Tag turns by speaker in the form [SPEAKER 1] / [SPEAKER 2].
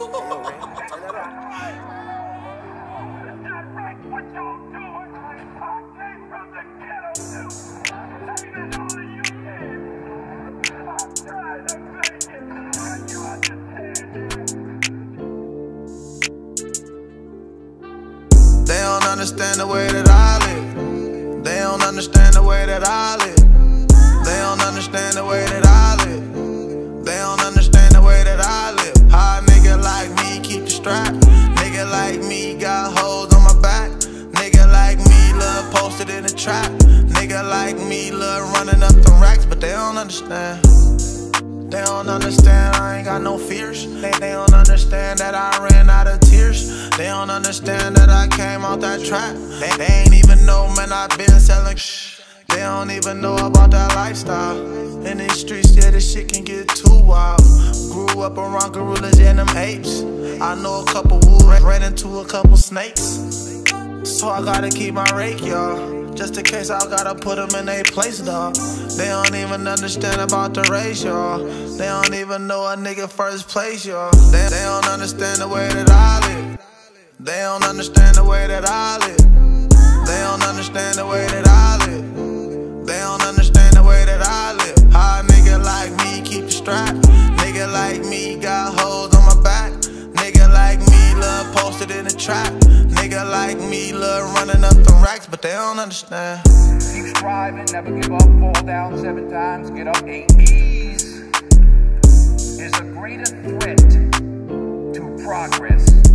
[SPEAKER 1] They don't understand the way that I live. They don't understand the way that I live. They don't understand the way that I live. They don't understand the way that I live. How a nigga like me keep the strap. Nigga like me got hoes on my back. Nigga like me love posted in the trap. Nigga like me love running up the racks. But they don't understand. They don't understand I ain't got no fears. They don't understand that I ran out of tears. They don't understand that I came out that trap. They ain't even know, man, I been selling shh. They don't even know about that lifestyle. In these streets, yeah, this shit can get too wild. Grew up around gorillas and them apes. I know a couple wolves, ran into a couple snakes. So I gotta keep my rake, y'all. Just in case I gotta put them in their place, dawg. They don't even understand about the race, y'all. They don't even know a nigga first place, y'all. They don't understand the way that I live. They don't understand the way that I live. They don't understand the way that I live. They don't understand the way that I live. How a nigga like me keep the strap. Nigga like me got hoes on my back. Nigga like me love posted in the trap. Nigga like me love running up the racks, but they don't understand.
[SPEAKER 2] Keep striving, never give up, fall down 7 times, get up 8. Ease is a greater threat to progress